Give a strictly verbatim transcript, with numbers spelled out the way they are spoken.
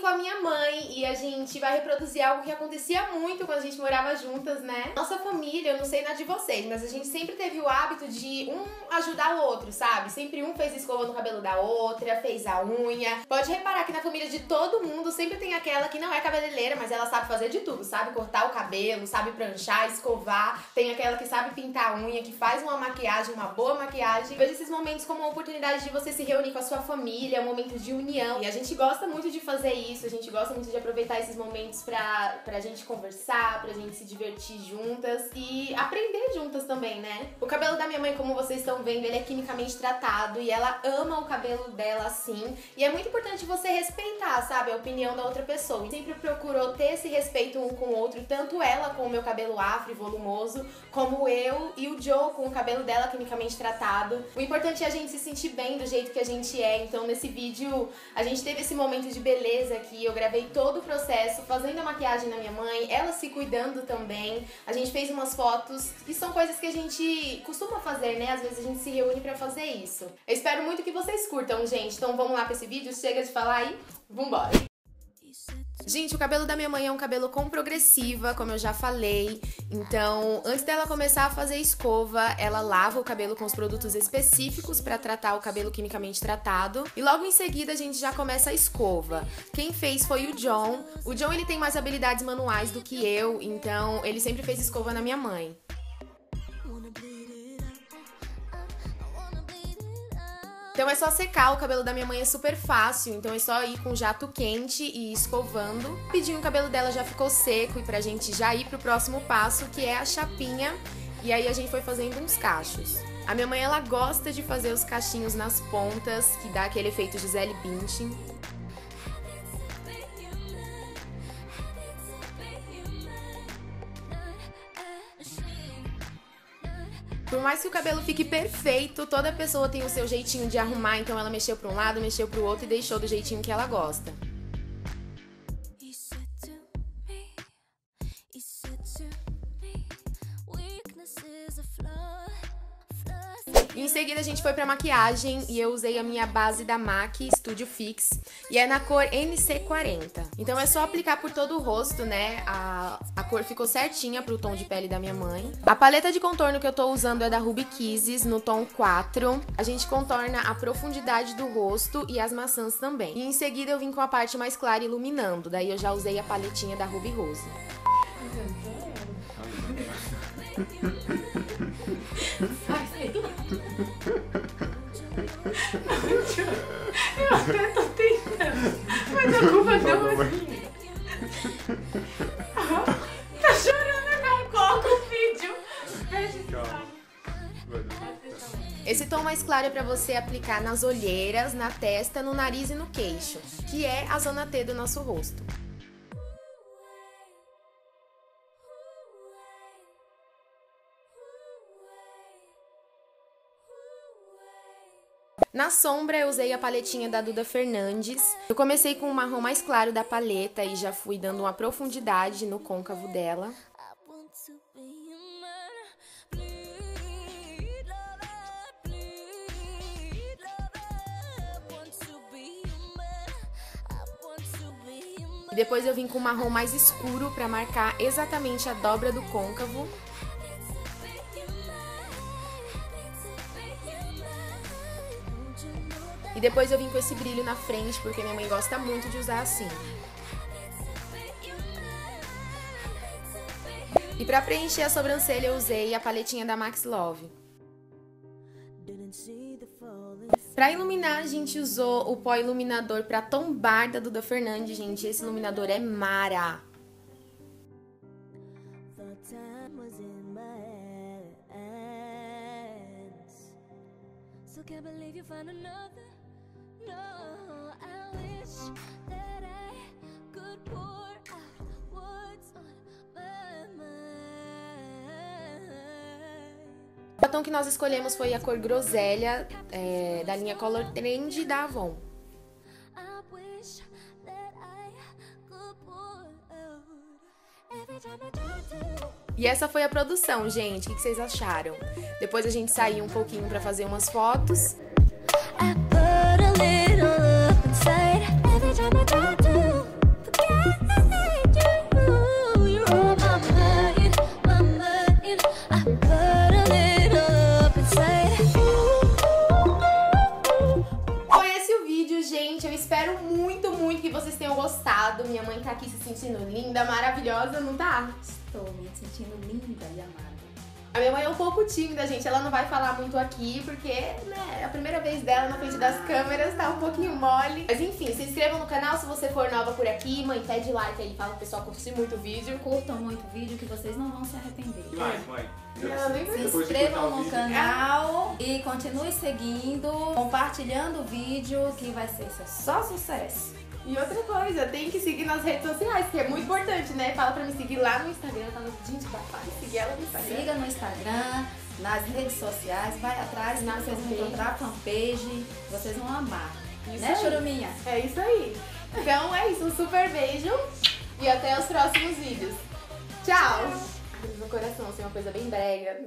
com a minha mãe e a gente vai reproduzir algo que acontecia muito quando a gente morava juntas, né? Nossa família, eu não sei nada de vocês, mas a gente sempre teve o hábito de um ajudar o outro, sabe? Sempre um fez escova no cabelo da outra, fez a unha. Pode reparar que na família de todo mundo sempre tem aquela que não é cabeleireira, mas ela sabe fazer de tudo, sabe cortar o cabelo, sabe pranchar, escovar. Tem aquela que sabe pintar a unha, que faz uma maquiagem, uma boa maquiagem. Veja esses momentos como uma oportunidade de você se reunir com a sua família, um momento de união. E a gente gosta muito de fazer isso, a gente gosta muito de aproveitar esses momentos pra, pra gente conversar, pra gente se divertir juntas e aprender juntas também, né? O cabelo da minha mãe, como vocês estão vendo, ele é quimicamente tratado e ela ama o cabelo dela assim. E é muito importante você respeitar, sabe, a opinião da outra pessoa. E sempre procurou ter esse respeito um com o outro, tanto ela com o meu cabelo afro e volumoso, como eu e o Joe com o cabelo dela quimicamente tratado. O importante é a gente se sentir bem do jeito que a gente é. Então nesse vídeo a gente teve esse momento de beleza aqui, eu gravei todo o processo, fazendo a maquiagem na minha mãe, ela se cuidando também. A gente fez umas fotos, e são coisas que a gente costuma fazer, né? Às vezes a gente se reúne pra fazer isso. Eu espero muito que vocês curtam, gente. Então vamos lá pra esse vídeo, chega de falar e vambora! Gente, o cabelo da minha mãe é um cabelo com progressiva, como eu já falei. Então, antes dela começar a fazer escova, ela lava o cabelo com os produtos específicos para tratar o cabelo quimicamente tratado. E logo em seguida a gente já começa a escova. Quem fez foi o John. O John, ele tem mais habilidades manuais do que eu, então ele sempre fez escova na minha mãe. Então é só secar, o cabelo da minha mãe é super fácil, então é só ir com jato quente e ir escovando. Rapidinho o cabelo dela já ficou seco e pra gente já ir pro próximo passo, que é a chapinha, e aí a gente foi fazendo uns cachos. A minha mãe, ela gosta de fazer os cachinhos nas pontas, que dá aquele efeito Gisele Bündchen. Por mais que o cabelo fique perfeito, toda pessoa tem o seu jeitinho de arrumar, então ela mexeu para um lado, mexeu para o outro e deixou do jeitinho que ela gosta. E em seguida a gente foi pra maquiagem e eu usei a minha base da MAC Studio Fix e é na cor M C quarenta. Então é só aplicar por todo o rosto, né? A, a cor ficou certinha pro tom de pele da minha mãe. A paleta de contorno que eu tô usando é da Ruby Kisses, no tom quatro. A gente contorna a profundidade do rosto e as maçãs também. E em seguida eu vim com a parte mais clara iluminando, daí eu já usei a paletinha da Ruby Rose. Eu até tô tentando, mas a culpa não é minha. Tá chorando agora, coloca o vídeo. Esse tom mais claro é pra você aplicar nas olheiras, na testa, no nariz e no queixo, que é a zona T do nosso rosto. Na sombra eu usei a paletinha da Duda Fernandes. Eu comecei com o marrom mais claro da paleta e já fui dando uma profundidade no côncavo dela. E depois eu vim com o marrom mais escuro para marcar exatamente a dobra do côncavo. E depois eu vim com esse brilho na frente, porque minha mãe gosta muito de usar assim. E pra preencher a sobrancelha eu usei a paletinha da Max Love. Pra iluminar a gente usou o pó iluminador pra tombar da Duda Fernandes, gente. Esse iluminador é mara. O batom que nós escolhemos foi a cor Groselha, é, da linha Color Trend da Avon. E essa foi a produção, gente. O que vocês acharam? Depois a gente saiu um pouquinho pra fazer umas fotos. aqui se sentindo linda, maravilhosa, não tá? Estou me sentindo linda e amada. A minha mãe é um pouco tímida, gente. Ela não vai falar muito aqui, porque, né, é a primeira vez dela na frente das câmeras, tá um pouquinho mole. Mas enfim, se inscrevam no canal se você for nova por aqui. Mãe, pede like aí, fala pro pessoal curtir muito o vídeo. Curtam muito o vídeo que vocês não vão se arrepender. E mais, mãe? Não, nem Se Depois de inscrevam cortar o no vídeo. canal e continue seguindo, compartilhando o vídeo, que vai ser só sucesso. E outra coisa, tem que seguir nas redes sociais, que é muito importante, né? Fala pra me seguir lá no Instagram, fala, gente, papai, seguir ela no Instagram. Siga no Instagram, nas redes sociais, vai atrás, Na vocês vão fanpage. encontrar a fanpage, vocês vão amar. Isso Né, aí. Churuminha? É isso aí. Então é isso, um super beijo e até os próximos vídeos. Tchau! Ai, meu coração, assim, uma coisa bem brega.